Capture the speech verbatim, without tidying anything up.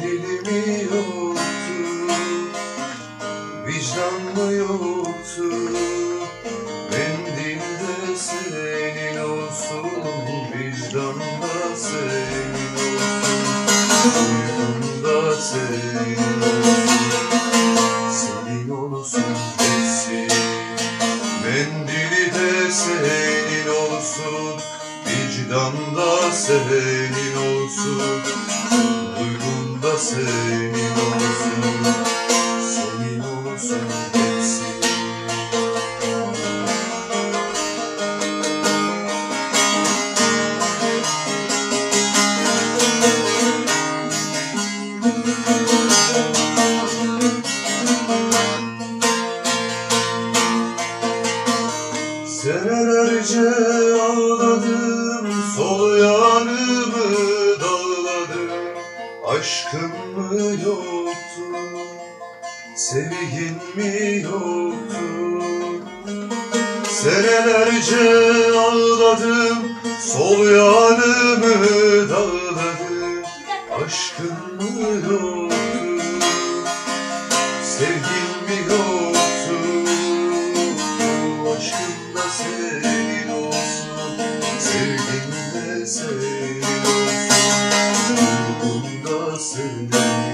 Mendili mi yoktu, vicdan mı yoktu? Mendilde senin olsun, vicdanda senin olsun, uyumda senin olsun, senin olsun hepsi. Mendili de senin olsun, vicdanda senin olsun, uygunda senin olsun, senin olsun hepsi. Senelerce ağladım, sol yanımı dağladım. Aşkım mı yoktu, sevgin mi yoktu? Senelerce ağladım, sol yanımı dağladım. Aşkım mı yoktu, sevgin mi yoktu? Aşkım da senin olsun, sevgin de senin olsun, uygun da senin olsun.